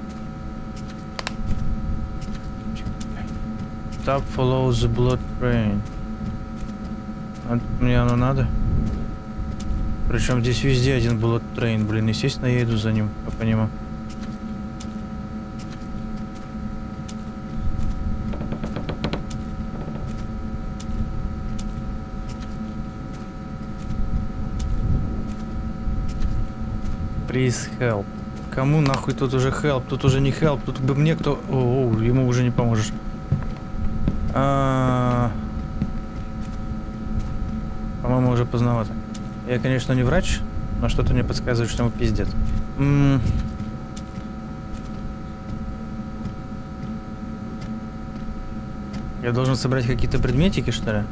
Stop, follow the blood train. А мне оно надо? Причем здесь везде один blood train, блин, естественно, я иду за ним, я понимаю. Please help. Кому нахуй тут уже help? Тут уже не help, тут бы мне кто... О, о, ему уже не поможешь. А... По-моему, уже поздновато. Я, конечно, не врач, но что-то мне подсказывает, что ему пиздец. М -м Я должен собрать какие-то предметики, что ли?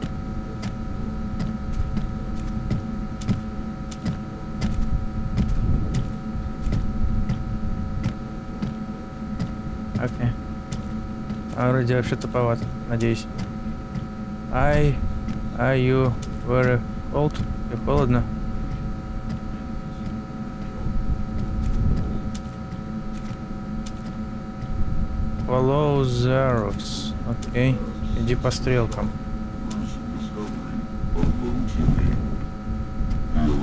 Окей. А вроде вообще туповато, надеюсь. I... Are you very cold? Тебе холодно? Follow the arrows. Окей. Иди по стрелкам.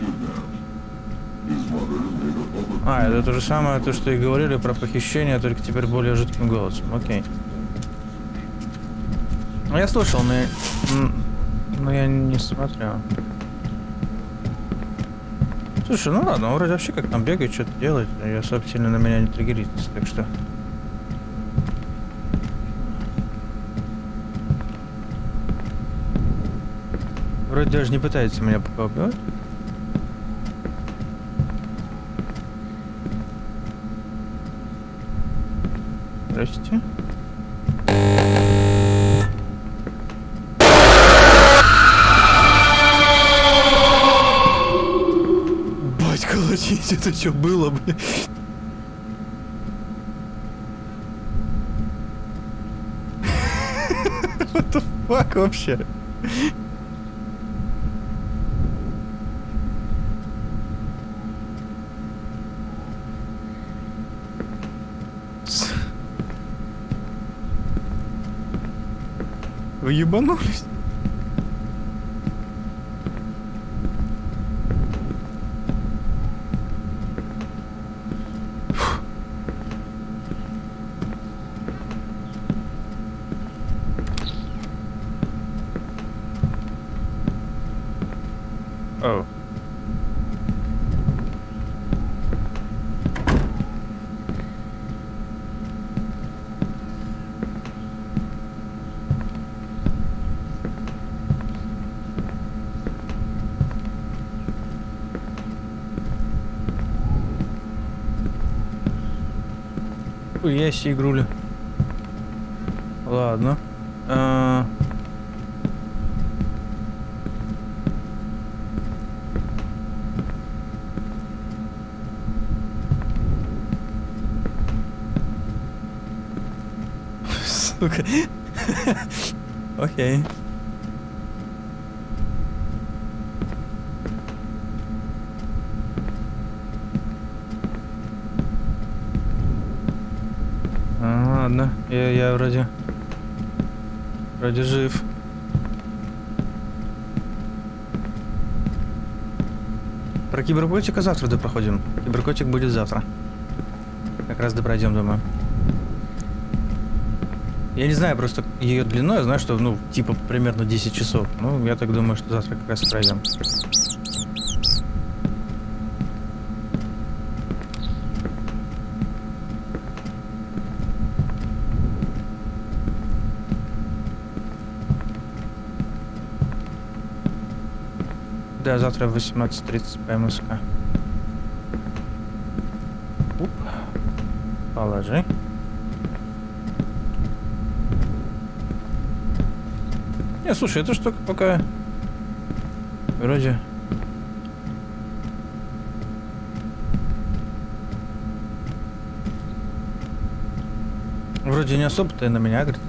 А, это то же самое, то, что и говорили про похищение, только теперь более жутким голосом. Окей. Ну, я слушал, но я, но я не смотрел. Слушай, ну ладно, он вроде вообще как там бегает, что-то делает, и особо сильно на меня не триггерится, так что... Вроде даже не пытается меня пока убивать. Здрасте. Бать, колотить, это что было, блин? What the fuck вообще? Вы ебанулись? О. Есть игруля. Ладно. А... Сука. Окей. Ладно, я, я вроде... Вроде жив. Про киберкотика завтра допроходим. Киберкотик будет завтра. Как раз допройдем, думаю. Я не знаю просто ее длину, я знаю, что, ну, типа, примерно десять часов. Ну, я так думаю, что завтра как раз пройдем. Да, завтра в восемнадцать тридцать по МСК. Уп. Положи. Не, слушай, это ж только пока... Вроде... Вроде не особо-то и на меня говорит.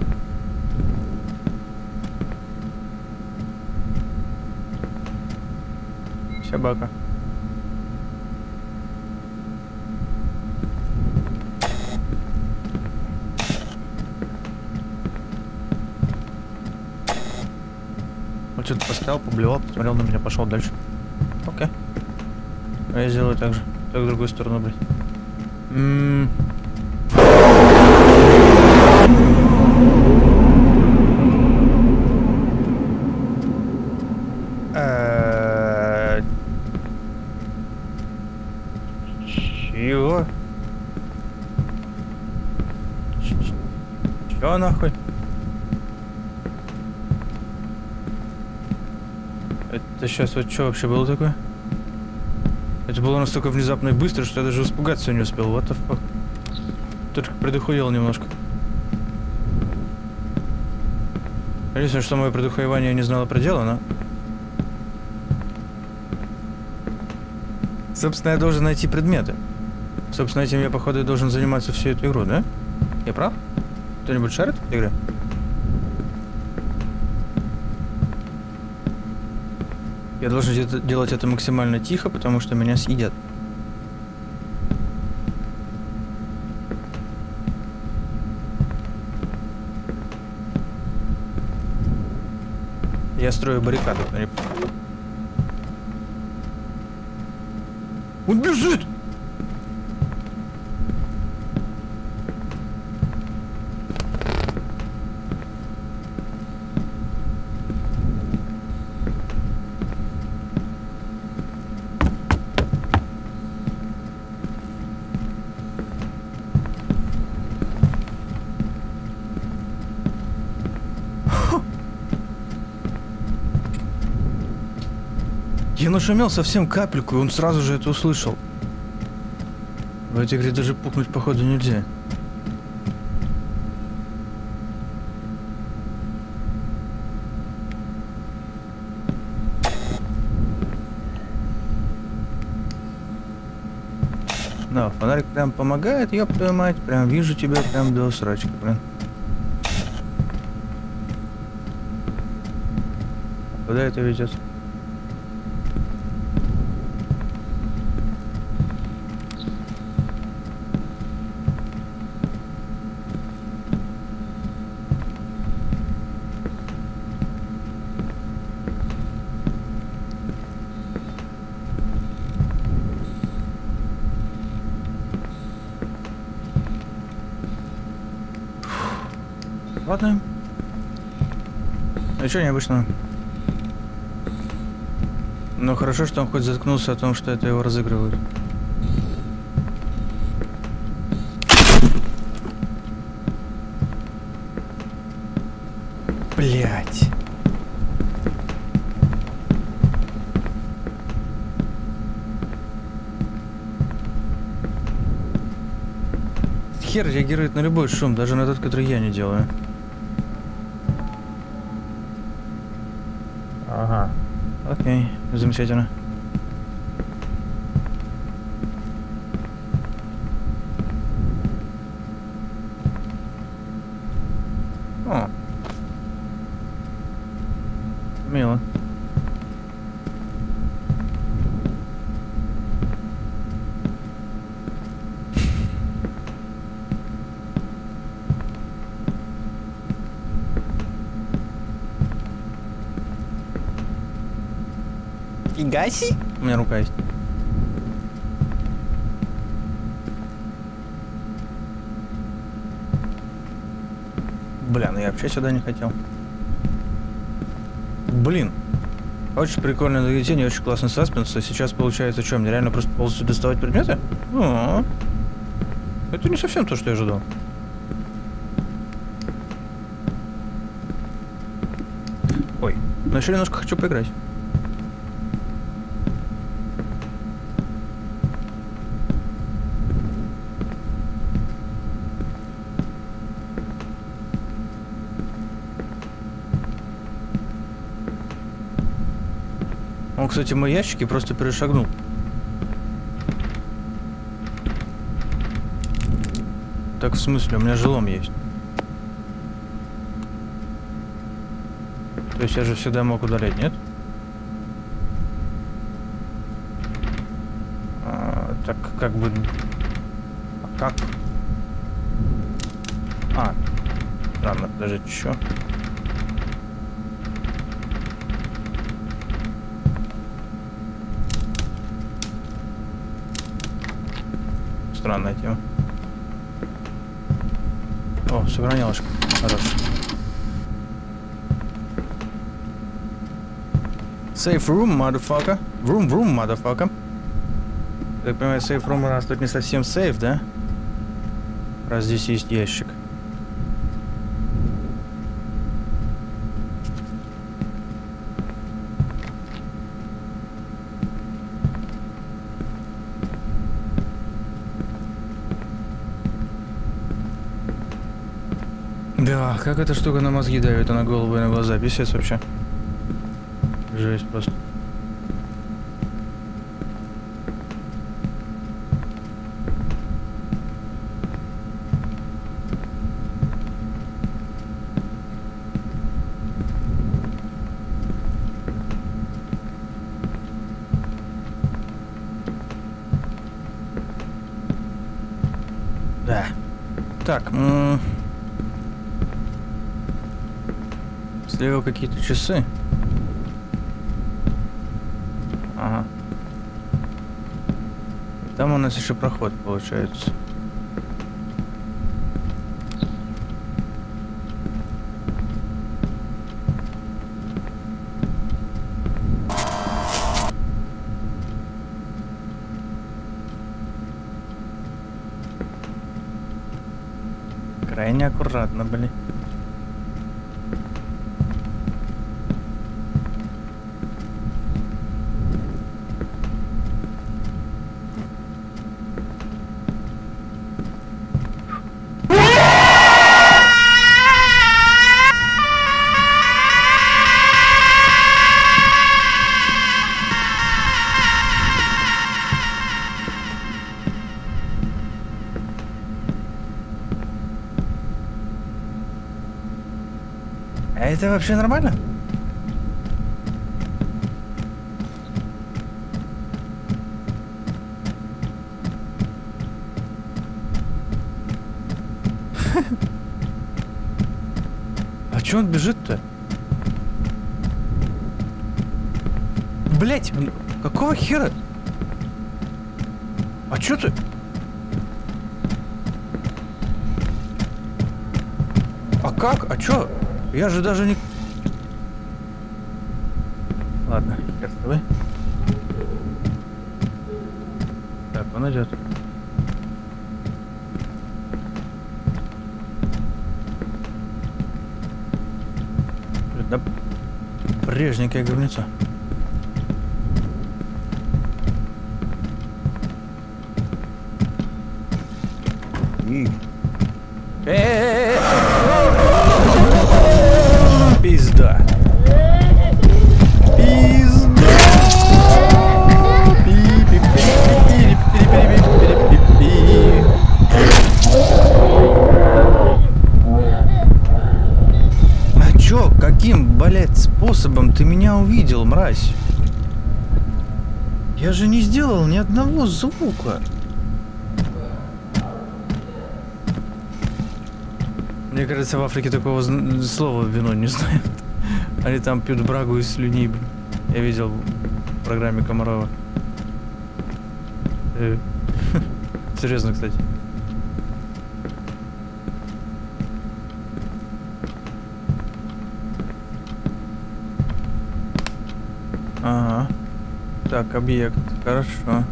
Собака. Он что-то поставил, поблевал, посмотрел на меня, пошел дальше. Окей. А я сделаю так же. Так в другую сторону, блядь. М-м- Чего? Чё нахуй? Это сейчас вот что вообще было такое? Это было настолько внезапно и быстро, что я даже испугаться не успел. What the fuck? Только предохуел немножко. Конечно, что мое предохуевание не знало предела, но... Собственно, я должен найти предметы. Собственно, этим я, походу, и должен заниматься всю эту игру, да? Я прав? Кто-нибудь шарит в этой игре? Я должен делать это максимально тихо, потому что меня съедят. Я строю баррикаду. Он бежит! Я нашумел совсем капельку, и он сразу же это услышал. В этой игре даже пукнуть, походу, нельзя. Да, фонарик прям помогает, ёб твою мать. Прям вижу тебя прям до срачки, блин. Куда это ведет? Ладно. Ничего необычного. Но хорошо, что он хоть заткнулся о том, что это его разыгрывают. Блять. Хер реагирует на любой шум, даже на тот, который я не делаю. Ага. Окей, замечательно. О. Мило. И гаси? У меня рука есть. Бля, ну я вообще сюда не хотел. Блин. Очень прикольное наведение, очень классный саспенс. А сейчас получается, что, мне реально просто полностью доставать предметы? О-о-о. Это не совсем то, что я ожидал. Ой, но еще немножко хочу поиграть. Он, кстати, мои ящики просто перешагнул. Так, в смысле? У меня же лом есть. То есть я же всегда мог удалять, нет? А, так, как бы... А как? А, странно, даже чё? Странная тема. О, сохранялось. Хорошо. Safe room, motherfucker. Room, room, motherfucker. Я так понимаю, safe room у нас тут не совсем safe, да? Раз здесь есть ящик. Да, как эта штука на мозги давит, а на голову и на глаза. Писец вообще. Жесть просто. Да. Так, м- слева какие-то часы. Ага. Там у нас еще проход получается. Крайне аккуратно, блин. А это вообще нормально? А чё он бежит-то? Блять, какого хера? А чё ты? А как? А чё? Я же даже не... Ладно, хер с тобой. Так, он идет. Да прежненькое говнецо. Э-э-э-э! Пизда. Пизда. А чё, каким, блядь, способом ты меня увидел, мразь? Я же не сделал ни одного звука. Мне кажется, в Африке такого слова вино не знают. Они там пьют брагу из слюней. Я видел в программе Комарова. Э. Серьезно, кстати. Ага. Так, объект. Хорошо.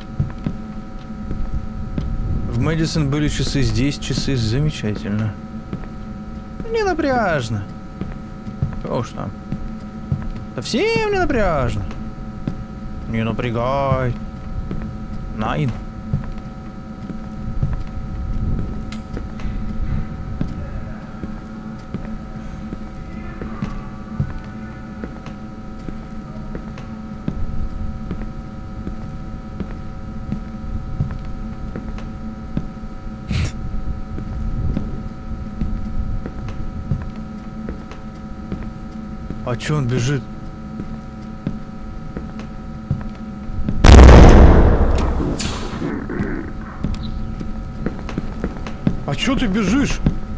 В Мэдисон были часы, здесь часы. Замечательно. Не напряжно. Что уж там. Совсем не напряжно. Не напрягай. Найн. А чё он бежит? А чё ты бежишь?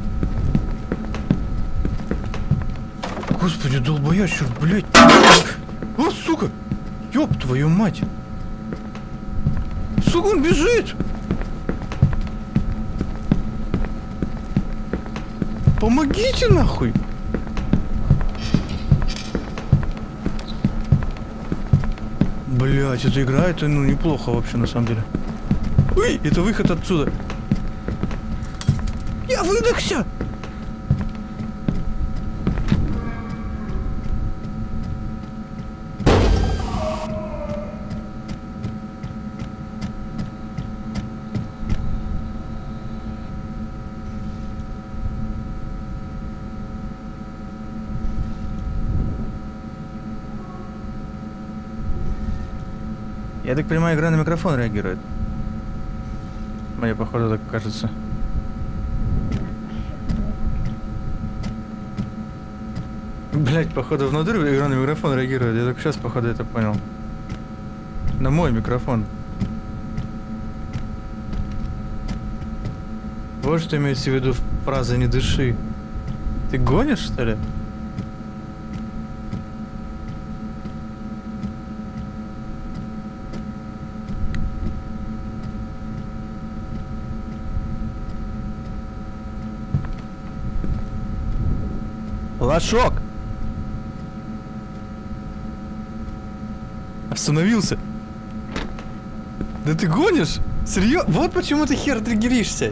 Господи, долбоящер, блядь. О, сука! Ёб твою мать! Сука, он бежит! Помогите нахуй! Блять, эта игра, это ну неплохо вообще на самом деле. Ой, это выход отсюда. Я выдохся! Я так понимаю, игра на микрофон реагирует. Мне, походу, так кажется. Блять, походу, внутри игра на микрофон реагирует. Я только сейчас, походу, это понял. На мой микрофон. Вот что имеется в виду фраза «не дыши». Ты гонишь, что ли? Пашок! Остановился. Да ты гонишь? Серьезно? Вот почему ты хер триггеришься.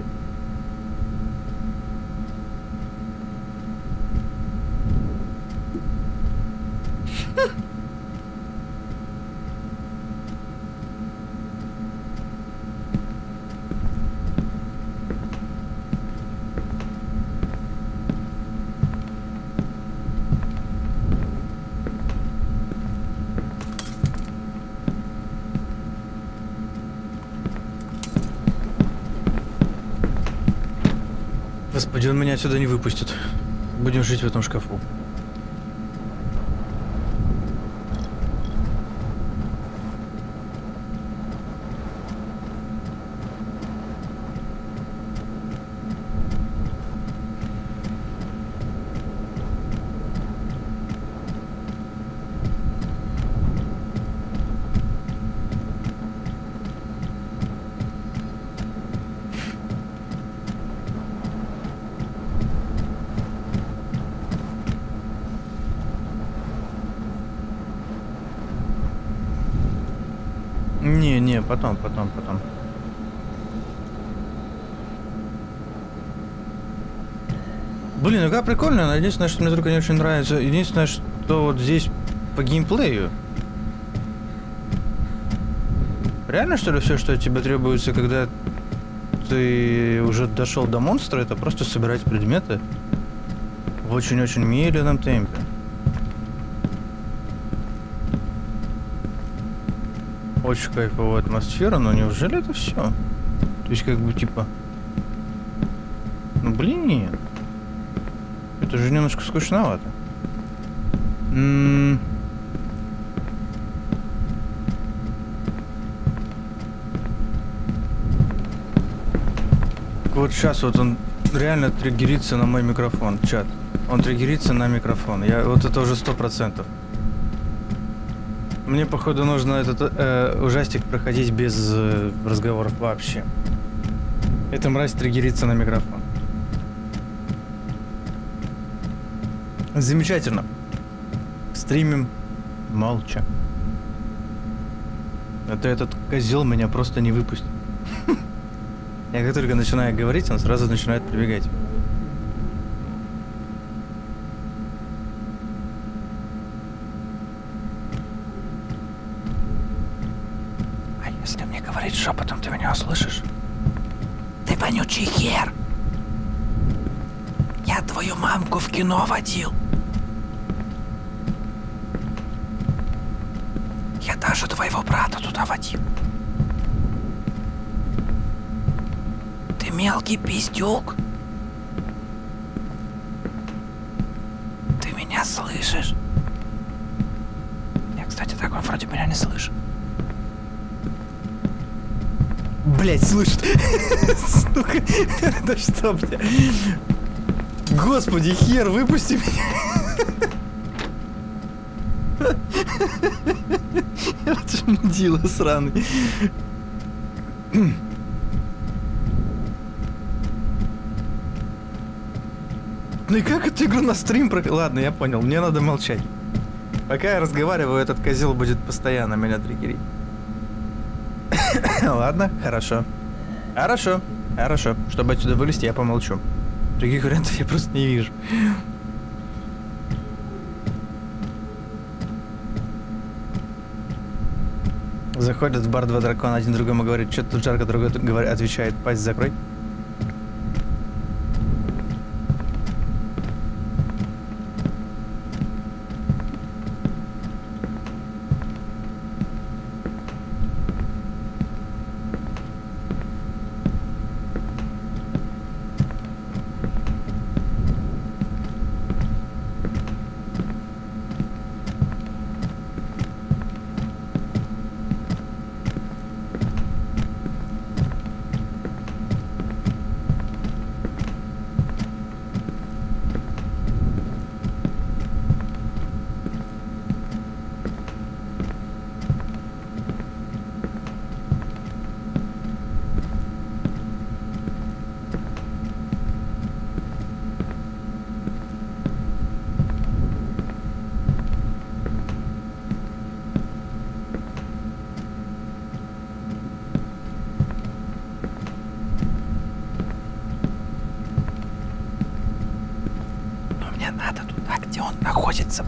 Господи, он меня отсюда не выпустит. Будем жить в этом шкафу. Не, не, потом, потом, потом. Блин, игра прикольная, но единственное, что мне только не очень нравится, единственное, что вот здесь по геймплею. Реально, что ли, все, что от тебя требуется, когда ты уже дошел до монстра, это просто собирать предметы в очень-очень медленном темпе. Очень кайфовая атмосфера, но неужели это все? То есть как бы типа... Ну блин, это же немножко скучновато. М-м- вот сейчас вот он реально триггерится на мой микрофон, чат. Он триггерится на микрофон. Я вот это уже сто процентов. Мне, походу, нужно этот э, ужастик проходить без э, разговоров вообще. Эта мразь триггерится на микрофон. Замечательно. Стримим молча. А то этот козел меня просто не выпустит. Я как только начинаю говорить, он сразу начинает прибегать. Если мне говорить шепотом, ты меня услышишь? Ты вонючий хер! Я твою мамку в кино водил. Я даже твоего брата туда водил. Ты мелкий пиздюк. Ты меня слышишь? Я, кстати, так он вроде меня не слышит. Блять, слышит. Сука. Да что, бля. Господи, хер, выпусти меня. Мудила сраный. Ну и как эту игру на стрим про... Ладно, я понял, мне надо молчать. Пока я разговариваю, этот козел будет постоянно меня триггерить. Ладно, хорошо. Хорошо, хорошо. Чтобы отсюда вылезти, я помолчу. Других вариантов я просто не вижу. Заходят в бар два дракона, один другому говорит, что тут жарко, другой говорит, отвечает, пасть закрой. где он находится.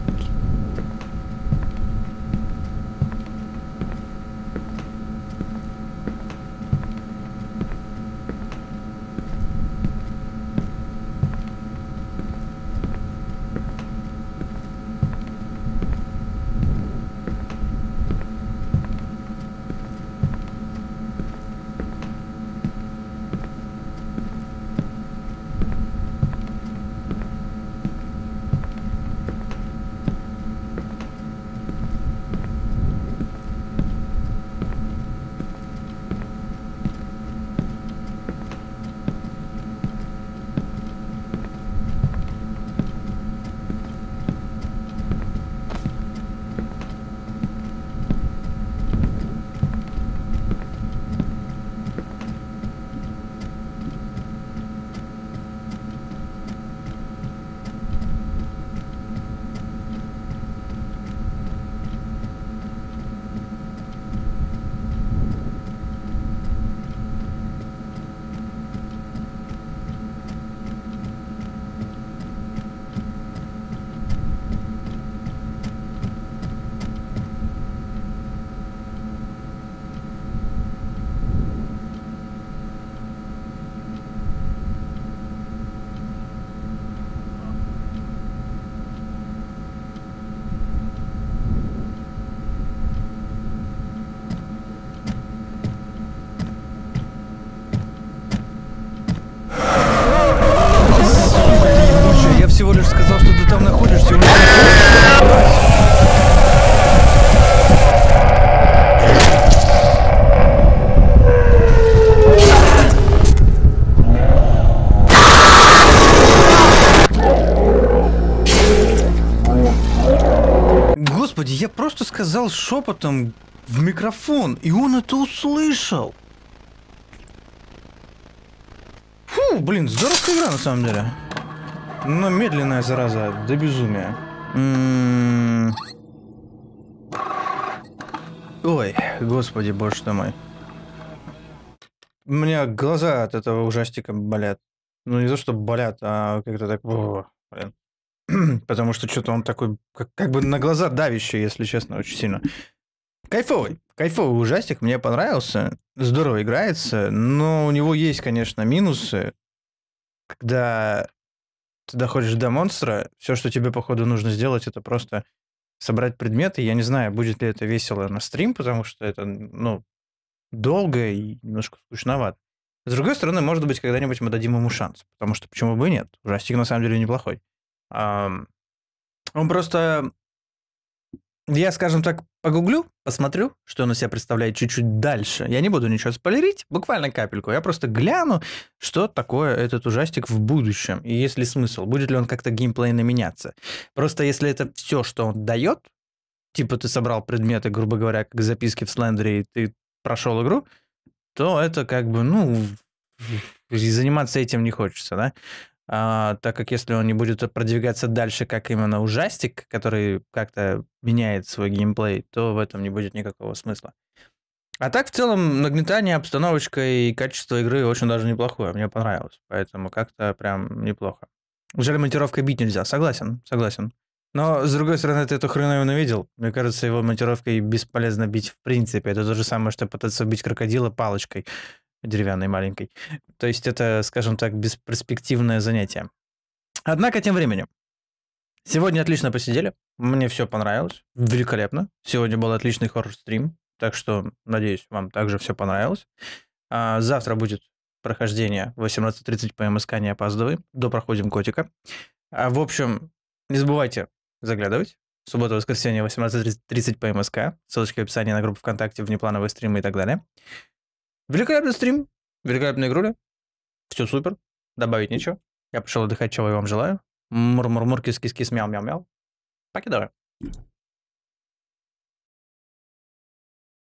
Всего лишь сказал, что ты там находишься. Он... Господи, я просто сказал шепотом в микрофон, и он это услышал. Фу, блин, здоровская игра на самом деле. Но медленная зараза, до безумия. М-м-м. Ой, господи, боже ты мой. У меня глаза от этого ужастика болят. Ну, не то, что болят, а как-то так... О, блин. Потому что что-то он такой, как, как бы на глаза давящий, если честно, очень сильно. Кайфовый. Кайфовый ужастик, мне понравился. Здорово играется, но у него есть, конечно, минусы. Когда... ты доходишь до монстра, все, что тебе, походу, нужно сделать, это просто собрать предметы. Я не знаю, будет ли это весело на стрим, потому что это, ну, долго и немножко скучновато. С другой стороны, может быть, когда-нибудь мы дадим ему шанс, потому что почему бы и нет? Ужастик на самом деле неплохой. Он просто... Я, скажем так, погуглю, посмотрю, что он из себя представляет чуть-чуть дальше. Я не буду ничего спойлерить, буквально капельку. Я просто гляну, что такое этот ужастик в будущем. И есть ли смысл, будет ли он как-то геймплейно меняться. Просто если это все, что он дает, типа ты собрал предметы, грубо говоря, как записки в Слендере, и ты прошел игру, то это как бы, ну, заниматься этим не хочется, да? А, так как если он не будет продвигаться дальше как именно ужастик, который как-то меняет свой геймплей, то в этом не будет никакого смысла. А так, в целом, нагнетание, обстановочка и качество игры очень даже неплохое. Мне понравилось. Поэтому как-то прям неплохо. Жаль, монтировкой бить нельзя. Согласен, согласен. Но, с другой стороны, ты эту хреновину видел? Мне кажется, его монтировкой бесполезно бить в принципе. Это то же самое, что пытаться убить крокодила палочкой деревянной маленькой. То есть это, скажем так, бесперспективное занятие. Однако, тем временем, сегодня отлично посидели. Мне все понравилось. Великолепно. Сегодня был отличный хоррор-стрим. Так что, надеюсь, вам также все понравилось. А завтра будет прохождение в восемнадцать тридцать по МСК, не опаздывай. Допроходим котика. А, в общем, не забывайте заглядывать. Суббота-воскресенье, восемнадцать тридцать по МСК. Ссылочка в описании на группу ВКонтакте, внеплановые стримы и так далее. Великолепный стрим, великолепная игруля. Все супер. Добавить нечего. Я пошел отдыхать, чего я вам желаю. Мур-мур-мур, кис-кис-кис, мяу-мяу-мяу. Покидаю.